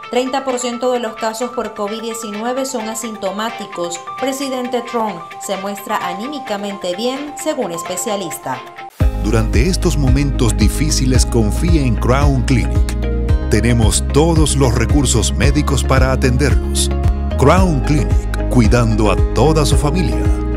30% de los casos por COVID-19 son asintomáticos. Presidente Trump se muestra anímicamente bien, según especialista. Durante estos momentos difíciles, confía en Crown Clinic. Tenemos todos los recursos médicos para atenderlos. Crown Clinic, cuidando a toda su familia.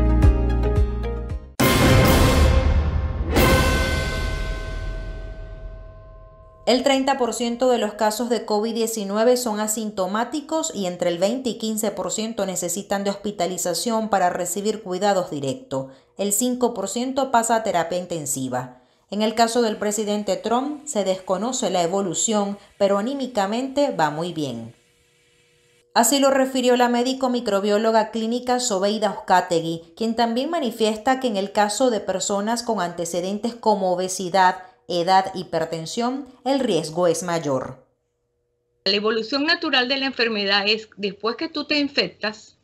El 30% de los casos de COVID-19 son asintomáticos y entre el 20 y 15% necesitan de hospitalización para recibir cuidados directos. El 5% pasa a terapia intensiva. En el caso del presidente Trump se desconoce la evolución, pero anímicamente va muy bien. Así lo refirió la médico microbióloga clínica Zobeida Uzcategui, quien también manifiesta que en el caso de personas con antecedentes como obesidad, edad, hipertensión, el riesgo es mayor. La evolución natural de la enfermedad es, después que tú te infectas,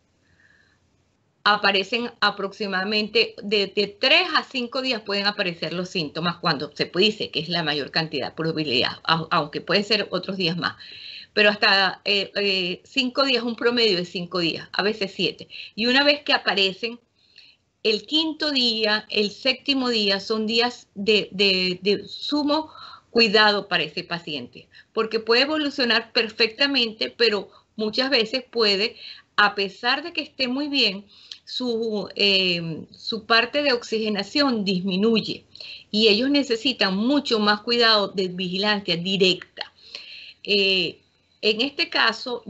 aparecen aproximadamente de 3 a 5 días pueden aparecer los síntomas, cuando se dice que es la mayor cantidad, probabilidad, aunque puede ser otros días más. Pero hasta 5 días, un promedio de 5 días, a veces 7. Y una vez que aparecen, el quinto día, el séptimo día son días de sumo cuidado para ese paciente, porque puede evolucionar perfectamente, pero muchas veces puede, a pesar de que esté muy bien, su parte de oxigenación disminuye y ellos necesitan mucho más cuidado de vigilancia directa. En este caso,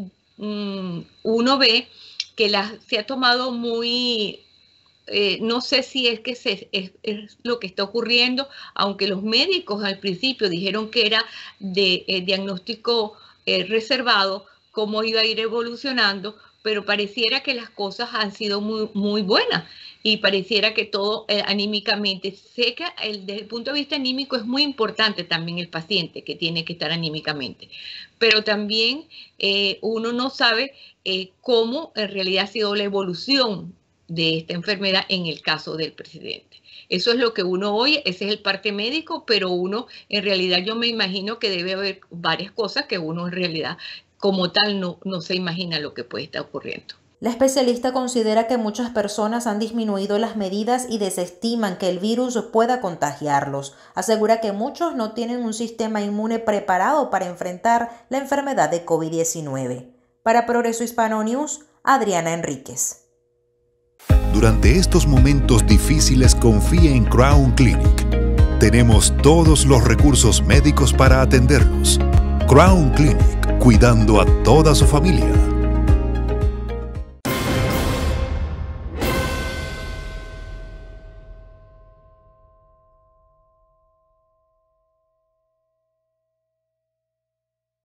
uno ve que se ha tomado muy... no sé si es que es lo que está ocurriendo, aunque los médicos al principio dijeron que era de diagnóstico reservado, cómo iba a ir evolucionando, pero pareciera que las cosas han sido muy buenas y pareciera que todo anímicamente. Sé que desde el punto de vista anímico es muy importante también el paciente que tiene que estar anímicamente, pero también uno no sabe cómo en realidad ha sido la evolución de esta enfermedad en el caso del presidente. Eso es lo que uno oye, ese es el parte médico, pero uno en realidad yo me imagino que debe haber varias cosas que uno en realidad como tal no se imagina lo que puede estar ocurriendo. La especialista considera que muchas personas han disminuido las medidas y desestiman que el virus pueda contagiarlos. Asegura que muchos no tienen un sistema inmune preparado para enfrentar la enfermedad de COVID-19. Para Progreso Hispano News, Adriana Enríquez. Durante estos momentos difíciles, confía en Crown Clinic. Tenemos todos los recursos médicos para atenderlos. Crown Clinic, cuidando a toda su familia.